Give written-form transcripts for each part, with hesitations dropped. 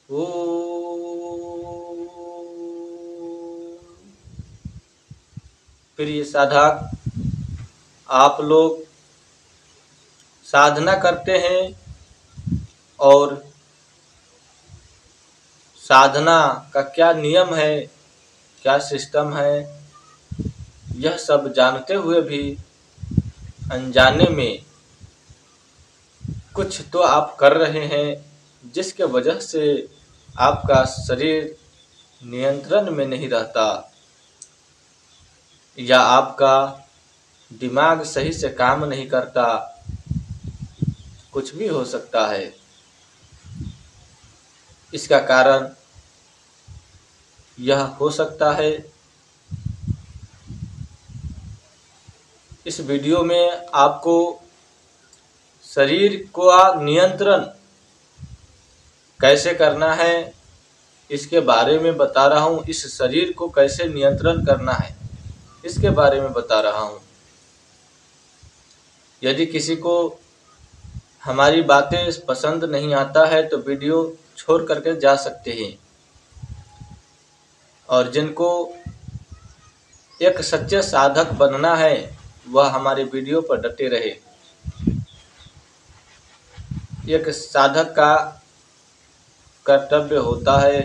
ओम। प्रिय साधक, आप लोग साधना करते हैं और साधना का क्या नियम है, क्या सिस्टम है, यह सब जानते हुए भी अनजाने में कुछ तो आप कर रहे हैं जिसके वजह से आपका शरीर नियंत्रण में नहीं रहता या आपका दिमाग सही से काम नहीं करता। कुछ भी हो सकता है। इसका कारण यह हो सकता है। इस वीडियो में आपको शरीर को नियंत्रण कैसे करना है इसके बारे में बता रहा हूँ। इस शरीर को कैसे नियंत्रण करना है इसके बारे में बता रहा हूँ। यदि किसी को हमारी बातें पसंद नहीं आता है तो वीडियो छोड़ करके जा सकते हैं, और जिनको एक सच्चे साधक बनना है वह हमारे वीडियो पर डटे रहे। एक साधक का कर्तव्य होता है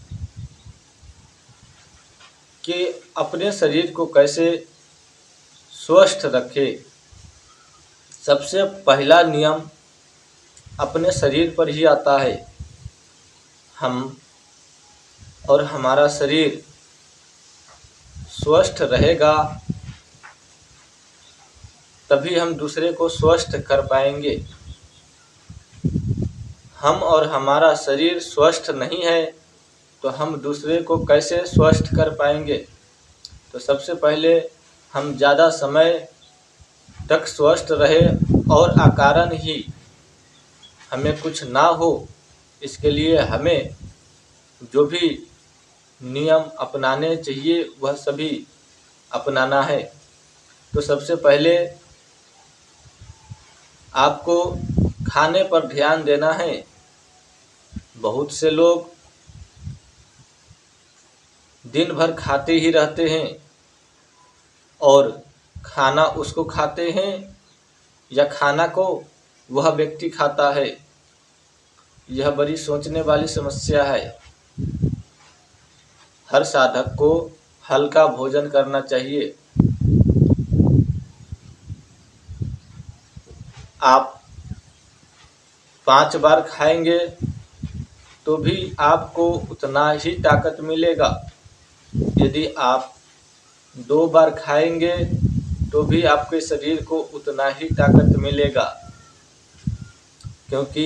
कि अपने शरीर को कैसे स्वस्थ रखे। सबसे पहला नियम अपने शरीर पर ही आता है। हम और हमारा शरीर स्वस्थ रहेगा तभी हम दूसरे को स्वस्थ कर पाएंगे। हम और हमारा शरीर स्वस्थ नहीं है तो हम दूसरे को कैसे स्वस्थ कर पाएंगे। तो सबसे पहले हम ज़्यादा समय तक स्वस्थ रहे और अकारण ही हमें कुछ ना हो, इसके लिए हमें जो भी नियम अपनाने चाहिए वह सभी अपनाना है। तो सबसे पहले आपको खाने पर ध्यान देना है। बहुत से लोग दिन भर खाते ही रहते हैं और खाना उसको खाते हैं या खाना को वह व्यक्ति खाता है। यह बड़ी सोचने वाली समस्या है। हर साधक को हल्का भोजन करना चाहिए। आप 5 बार खाएंगे तो भी आपको उतना ही ताकत मिलेगा। यदि आप 2 बार खाएंगे तो भी आपके शरीर को उतना ही ताकत मिलेगा, क्योंकि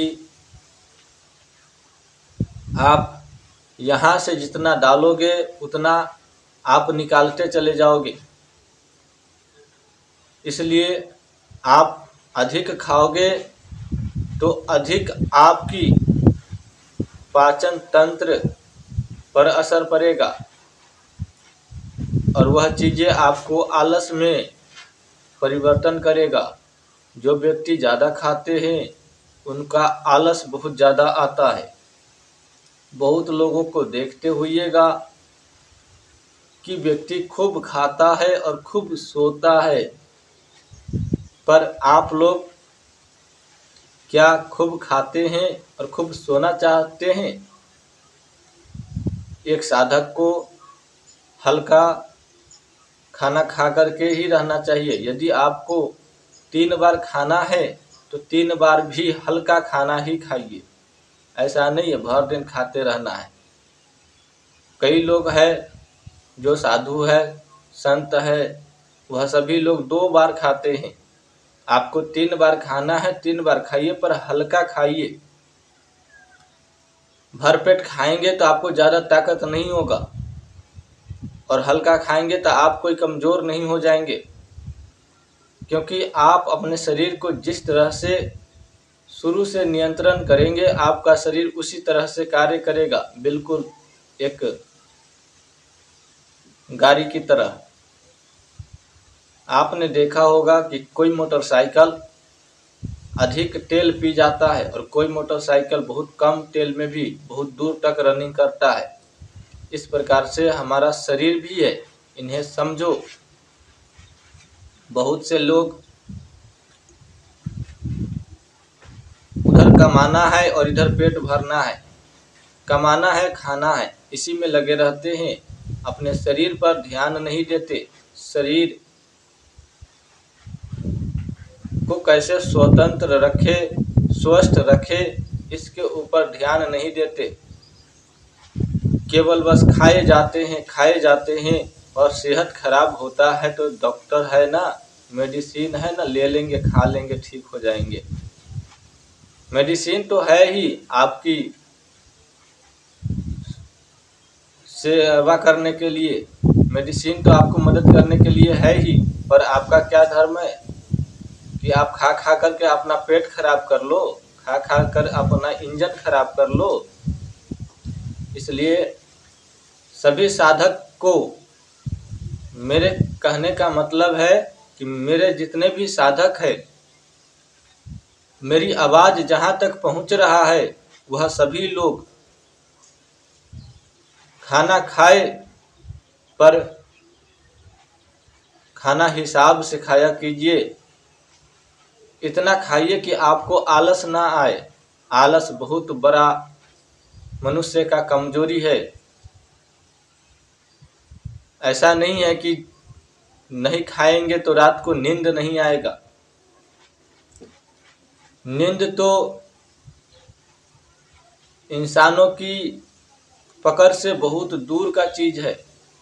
आप यहाँ से जितना डालोगे उतना आप निकालते चले जाओगे। इसलिए आप अधिक खाओगे तो अधिक आपकी पाचन तंत्र पर असर पड़ेगा और वह चीज़ें आपको आलस में परिवर्तन करेगा। जो व्यक्ति ज़्यादा खाते हैं उनका आलस बहुत ज़्यादा आता है। बहुत लोगों को देखते होइएगा कि व्यक्ति खूब खाता है और खूब सोता है, पर आप लोग क्या खूब खाते हैं और खूब सोना चाहते हैं? एक साधक को हल्का खाना खा करके ही रहना चाहिए। यदि आपको 3 बार खाना है तो 3 बार भी हल्का खाना ही खाइए। ऐसा नहीं है भर दिन खाते रहना है। कई लोग हैं जो साधु है, संत है, वह सभी लोग 2 बार खाते हैं। आपको 3 बार खाना है, 3 बार खाइए, पर हल्का खाइए। भरपेट खाएंगे तो आपको ज़्यादा ताकत नहीं होगा, और हल्का खाएंगे तो आप कोई कमज़ोर नहीं हो जाएंगे, क्योंकि आप अपने शरीर को जिस तरह से शुरू से नियंत्रण करेंगे आपका शरीर उसी तरह से कार्य करेगा। बिल्कुल एक गाड़ी की तरह। आपने देखा होगा कि कोई मोटरसाइकिल अधिक तेल पी जाता है और कोई मोटरसाइकिल बहुत कम तेल में भी बहुत दूर तक रनिंग करता है। इस प्रकार से हमारा शरीर भी है, इन्हें समझो। बहुत से लोग उधर कमाना है और इधर पेट भरना है, कमाना है खाना है, इसी में लगे रहते हैं, अपने शरीर पर ध्यान नहीं देते। शरीर को कैसे स्वतंत्र रखे, स्वस्थ रखे, इसके ऊपर ध्यान नहीं देते। केवल बस खाए जाते हैं और सेहत खराब होता है तो डॉक्टर है ना, मेडिसिन है ना, ले लेंगे, खा लेंगे, ठीक हो जाएंगे। मेडिसिन तो है ही आपकी सेवा करने के लिए, मेडिसिन तो आपको मदद करने के लिए है ही, पर आपका क्या धर्म है कि आप खा खा करके अपना पेट खराब कर लो, खा खा कर अपना इंजन खराब कर लो। इसलिए सभी साधक को मेरे कहने का मतलब है कि मेरे जितने भी साधक हैं, मेरी आवाज़ जहाँ तक पहुँच रहा है वह सभी लोग खाना खाए पर खाना हिसाब से खाया कीजिए। इतना खाइए कि आपको आलस ना आए। आलस बहुत बड़ा मनुष्य का कमजोरी है। ऐसा नहीं है कि नहीं खाएंगे तो रात को नींद नहीं आएगा। नींद तो इंसानों की पकड़ से बहुत दूर का चीज है।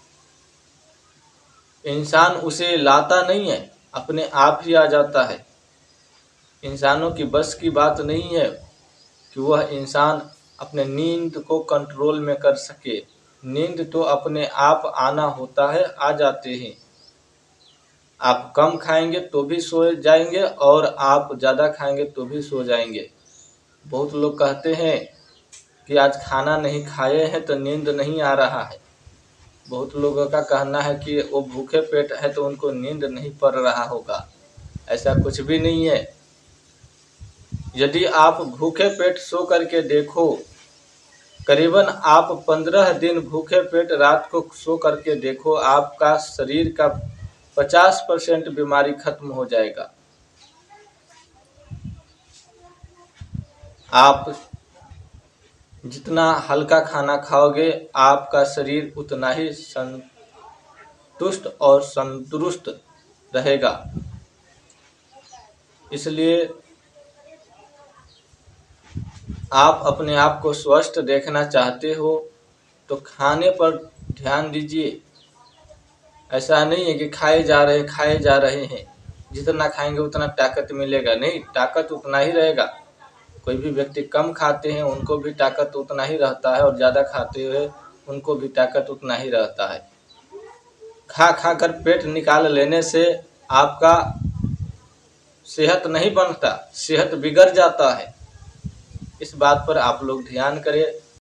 इंसान उसे लाता नहीं है, अपने आप ही आ जाता है। इंसानों की बस की बात नहीं है कि वह इंसान अपने नींद को कंट्रोल में कर सके। नींद तो अपने आप आना होता है, आ जाते हैं। आप कम खाएंगे तो भी सो जाएंगे और आप ज़्यादा खाएंगे तो भी सो जाएंगे। बहुत लोग कहते हैं कि आज खाना नहीं खाए हैं तो नींद नहीं आ रहा है। बहुत लोगों का कहना है कि वो भूखे पेट है तो उनको नींद नहीं पड़ रहा होगा। ऐसा कुछ भी नहीं है। यदि आप भूखे पेट सो करके देखो, करीबन आप 15 दिन भूखे पेट रात को सो करके देखो, आपका शरीर का 50% बीमारी खत्म हो जाएगा। आप जितना हल्का खाना खाओगे आपका शरीर उतना ही संतुष्ट और संतुष्ट रहेगा। इसलिए आप अपने आप को स्वस्थ देखना चाहते हो तो खाने पर ध्यान दीजिए। ऐसा नहीं है कि खाए जा रहे हैं, जितना खाएंगे उतना ताकत मिलेगा, नहीं, ताकत उतना ही रहेगा। कोई भी व्यक्ति कम खाते हैं उनको भी ताकत उतना ही रहता है और ज़्यादा खाते हुए उनको भी ताकत उतना ही रहता है। खा खा कर पेट निकाल लेने से आपका सेहत नहीं बनता, सेहत बिगड़ जाता है। इस बात पर आप लोग ध्यान करें।